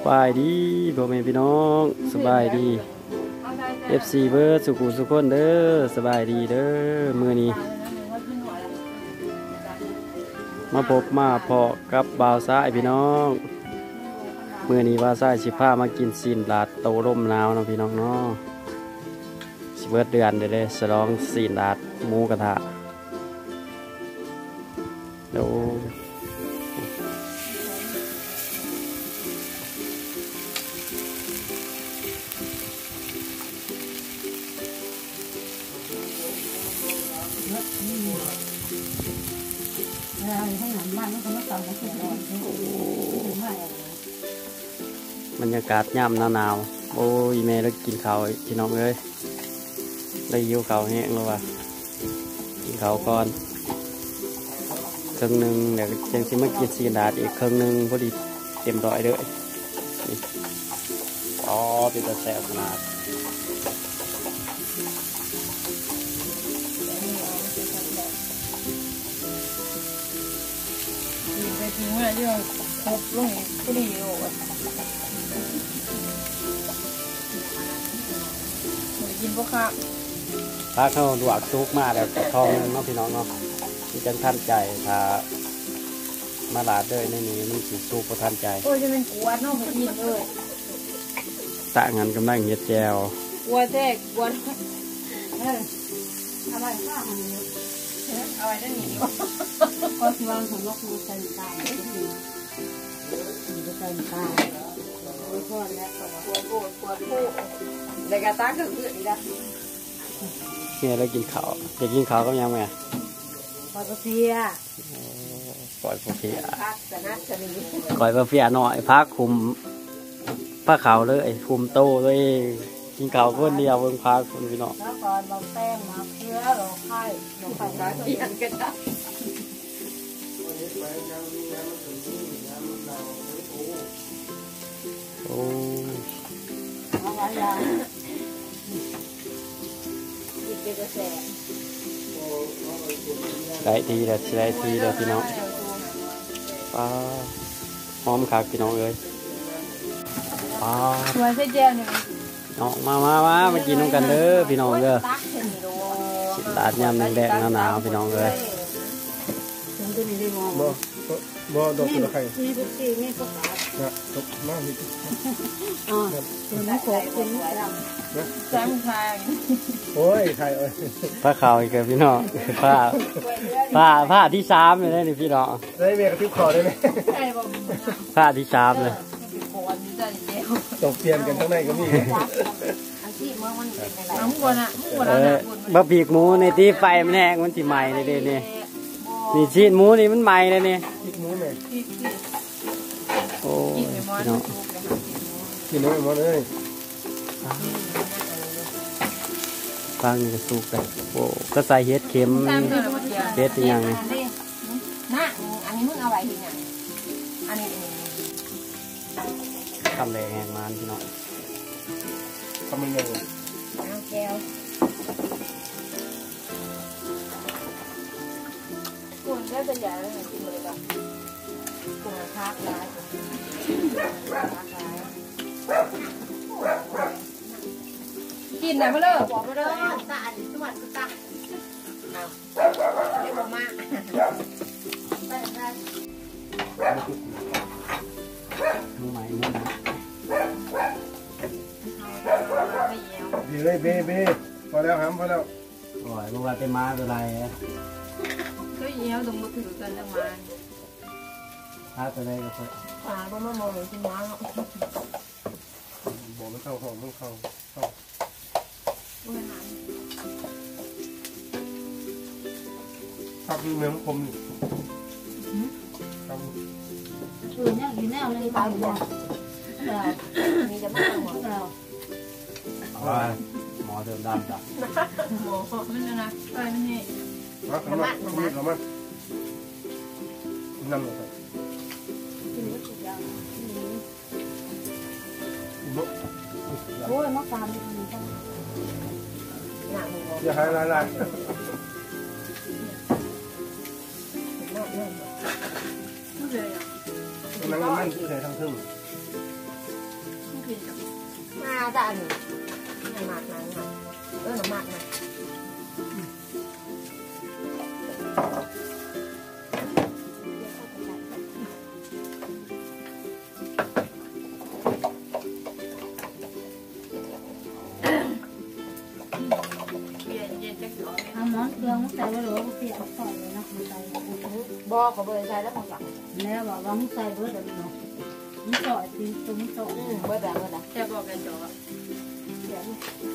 บายดีพ่อแม่พี่น้องสบายดี FC เบิร์ดสุขุสุขคนเด้อสบายดีเด้อมื้อนี้มาพบมาพอกับบ่าวซ้ายพี่น้องมื้อนี้บ่าวซ้ายสิพามากินซีนลาดโตร่มหนาวเนาะพี่น้องเนาะสิเบิดเดือนเด้อฉลองซีนลาดหมูกระทะเดี๋ยวบรรยากาศย่ำหนาวๆโอ้ยแม่แล้วกินข้าวพี่น้องเอ้ยได้ยิ้วข้าวแห้งแล้วว่ะกินข้าวก่อนครึ่งหนึ่งเดี๋ยวยังสิมากินซีนดาดอีกครึ่งหนึ่งพอดีเต็มร้อยเลยนี่อ๋อเป็นตะแสบขนาดไปทิ้งไว้ที่เราครบลงอีกก็ดีโอ้ยกินพวกข้าวถ้าเขาลวกซุกมาแล้วทองน้องพี่น้องเนาะที่จังท่านใจถ้ามาลาดด้วยในนี้มันสีซุกก็ท่านใจโอ้ยจะเป็นกวนน้องผมกินเลยตะงันกำลังเฮ็ดแจวกวนแท้กวนอะไรข้าวมันอะไรได้หนีก็ที่ว่าสำลักมันใส่ตาไม่ดีมันจะใส่ตาโอ้ยพ่อเนี่ยกวนโกรธกวนผู้เด็กกระตาก็เกิดอีกแล้วเนี่ยแล้วกินข้าวเด็กกินข้าวก็ยังไงปล่อยเฟียปล่อยเฟียปล่อยเฟียหน่อยพักคุมผ้าขาวเลยคุมโตเลยกินข้าวคนเดียวเบิ่งพักคนพี่น้องแล้วก่อนเราแป้งมาเพื่อเราไข่เราไข่ร้ายเปลี่ยนกันได้โอ้เอาไว้ยาอีกเป็นกระแสได้ทีแล้วได้ทีแล้วพี่น้องป้าหอมคักพี่น้องเอ้ยป้าสวยใช่เจลเนี่ยน้องมากินน้องกันเด้อพี่น้องเด้อสิลาดยำแดงๆหนาวๆพี่น้องเอ้ยบ่ดอกตะไคร้นี่พวกที่นี่พวกขานะตกมากนี่อ๋อเป็นน้ำโขกเป็นแซมไทยโอ้ยไทยเอ้ยผ้าขาวอีกพี่น้องผ้าที่ซ้ำเลยนี่พี่น้องได้เมียกระทิบคอได้ไหมผ้าที่ซ้ำเลยตกเปลี่ยนกันทั้งในก็มีบะปีกหมูในที่ไฟมันแห้งมันที่ใหม่เลยนี่นี่ชีสหมูนี่มันใหม่เลยนี่ชีสหมูเนี่ยโอ้ยพี่น้องกินน้อยหมดเลยฟังกระสุกเลยโอ้ก็ใส่เห็ดเข็มเห็ดยังไงนะอันนี้มึงเอาไว้ที่ไหนอันนี้ทำแรงแหงมันพี่น้องทำมันเร็วน้ำแก้วคุณได้จะใหญ่แล้วกินเลยป่ะคุณทักร้ายกินไหนมาเลยบอกมาเลยตาอันสวัสดิ์ตาเรียกมาไปได้มือใหม่ดีเลยเบ้พอแล้วครับพอแล้วโอ้ยเมื่อวานเต็มมาเป็นไรก็เยี่ยวตรงมือถือกันจังมาถ้าตัวใดก็ค่อยก็มามองที่ม้าบอกไม่เข้าห้องไม่เข้าครับเมืองคมครับเนี่ยอยู่แนวเลยตายหมดมีจะมาหมดแล้วหมอเดิมดำจ้ะหมอมันนะไปนี่มาขมัดนั่นเลยครับโอ้ยมะขามอย่าหายลายนั่งนั่นใส่ทั้งทึ่งจ้ะอันนี้น้ำหมักนะน้ำหมักนะมอนเครื่องใส่ไว้หรือว่าเสียเอาใส่เลยนะใส่บอกเขาเบอร์ใช้แล้วของหลังแล้วบอกว่าใส่เบอร์เดี๋ยวนี้มันต่อยตีตรงต่อเบอร์แบบนั้นจะบอกกันจอเดี๋ยว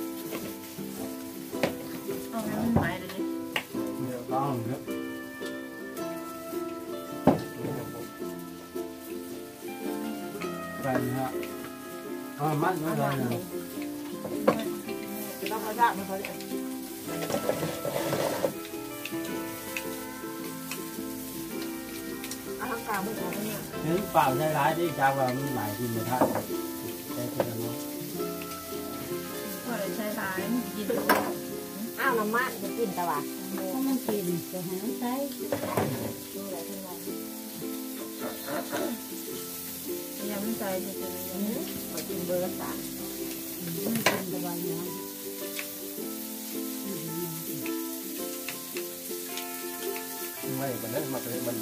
เอาให้มันหมายเลยเดี๋ยวต้องเยอะไปฮะมันไม่ได้เลยต้องเขาจ้างมันเขาจะเอาทางกลางไม่ของเนี่ยเห็นเปล่าใช้ร้ายที่จ้าว่ามันหลายกินหมดท่าใช้คนละน้อยก็เลยใช้ร้ายกินอ้าวน้ำมันจะกินแต่ว่าถ้ามันกินจะหาใส่ดูแลทั้งวันยังไม่ใจจะเจอมากินเบอร์สามมันกินตะวันนะไม่มันนั่นมันเลยมัน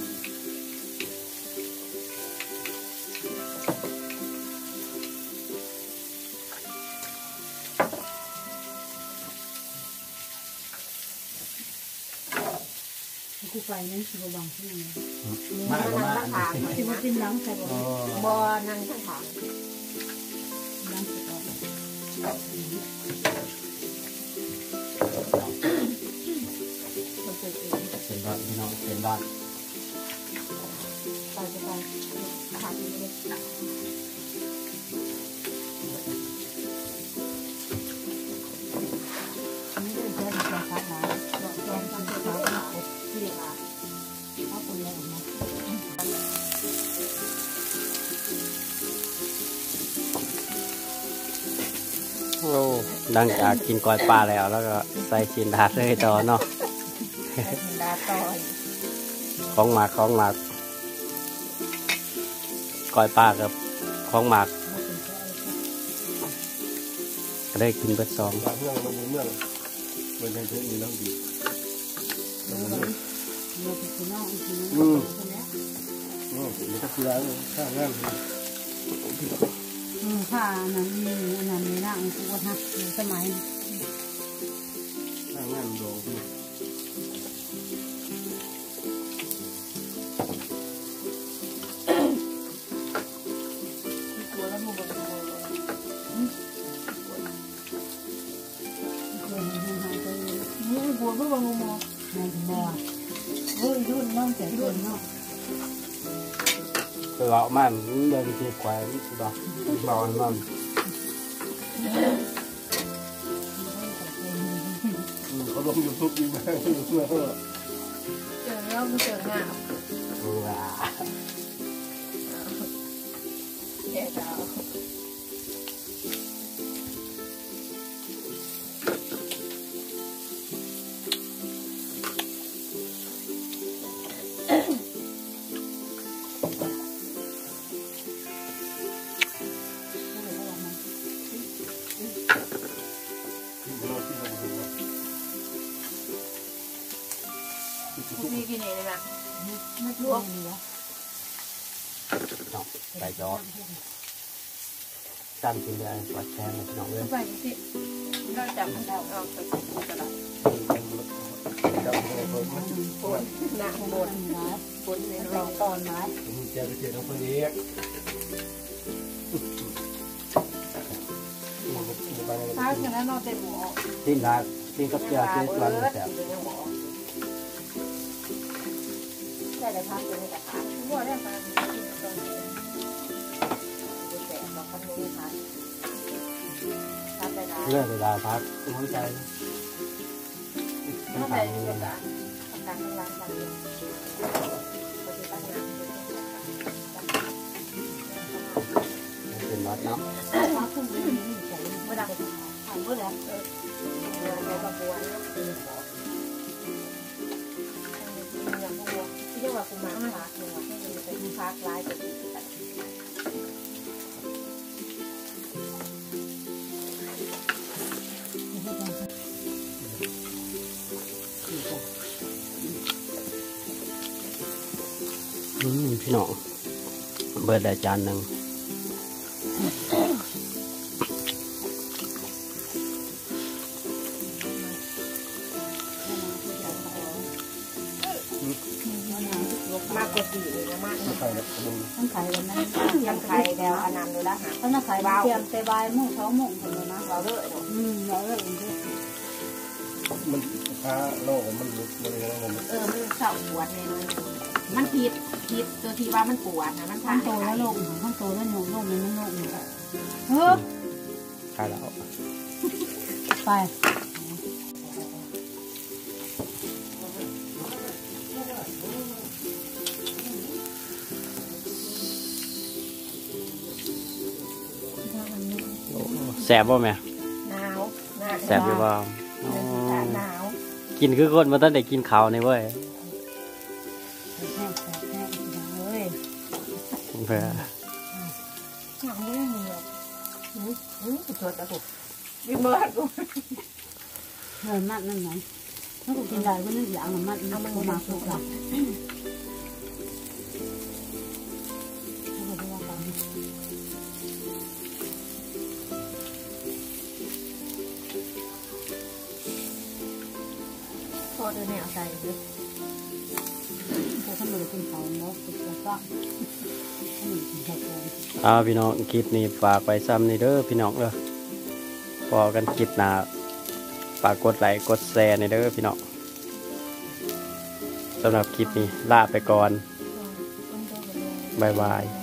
กูไปนั่นคือบางที่มีมันนั่งข้างทางที่มันเป็นล้างใส่บ่บ่นั่งข้างทางล้างใส่บ่มันเคยกินเป็นบ้านพี่น้องเป็นบ้านไปอาหารที่นี่อันนี้เป็นเพื่อนที่พักมาบอกแฟนกันที่เขาที่อ่ะเขาคนแรกนะโอ้ดังจากกินก้อยปลาแล้วก็ใส่ชินดาดเลยต่อเนาะดาต่อยของหมากก้อยปลากับของหมากก็ได้กินเบิดซองบางเรื่องมันเรื่องมันยังเชื่อมีน้ำดีเราไปกินน้องกินน้องคนนี้มันก็คือร้านข้างงานผ้านั้นมีนั้นมีร่างกูว่าฮะสมัยข้างงานโดนตัวแล้วมันบ่นเดินหาไปนี่บัวเพื่อบังงอในบ่อเฮ้ยรุ่นน้องแต่รุ่นน้องไปเอามันเดินเจ็บควายบ้าเบาอันมันเขาลงยูทูบยิงมาอยู่เพื่อเจอแล้วมันเจอหน้าว้าแก่ดาว พี่กินเองเลยนะนักลวกนี่วะใส่จอจำกินได้ปลอดแทนน้องเลยไปสิเราจับมันเอาไปกินตลาดจับเลยคนมันปวดหนักบนนะปวดในรรอองตอนนะเจอไปเจอทั้งคนนี้ถ้าฉะนั้นเราเต็มหัวทิ้งได้ทิ้งกับเจ้าเจ้าตัวนี้แต่ได้ได้พักเลยแต่ขาหัวได้มากินตอนนี้แต่เราคันนี้ค่ะพักได้ได้เลือกเวลาพักน้ำใจถ้าใจอยู่กับการการทำงานทำเองปฏิบัติงานเป็นวัดเนาะพักขึ้นไปนี่ใส่เมื่อดังทำเมื่อแล้วในกระบวนอย่างพวกที่เรียกว่ากุมารพักเนี่ยให้มันเป็นพักร้ายกว่าที่แต่พี่น้องเบิดได้จานหนึ่งมากกว่าสี่เลยนะมากไม่ใช่แล้วกระดงต้องขายวันนั้นยังไทยแล้วอันนั้นดูแลหาต้องขายเตรียมแต่บ่ายโมง2 โมงคนเลยนะเราเลิกเนาะเราเลิกเองด้วยมันค้าโลกมันลุกมันอะไรนะมันมันเศร้าปวดเลยมันผิดตัวที่ว่ามันปวดนะมันข้างโตแล้วลงข้างโตแล้วโยงลงมันลงเฮ้ยขายแล้วไปแสบบ่แม่หนาวแสบอยู่บ่อ๋อหนาวกินคือคนมาตั้งแต่กินข้าวนี่เว้ยแห้งเลยเพื่อหนาวไม่ได้เหนียวปวดแล้วกูวิ่งเบิร์ดกูเฮ้ยมันนั่นไงถ้ากูกินได้ก็นึกอย่างมันมันมาสุกละพอเดินแนวใส่เยอะพวกเขาไม่ได้กินเขาเนาะกินแต่ก็กินแต่ก็เอาพี่น้องคลิปนี้ฝากไปซ้ำนี่เด้อพี่น้องเด้อพอกันคลิปหน้าฝากกดไลค์กดแชร์นี่เด้อพี่น้องสำหรับคลิปนี้ลาไปก่อนบ๊ายบาย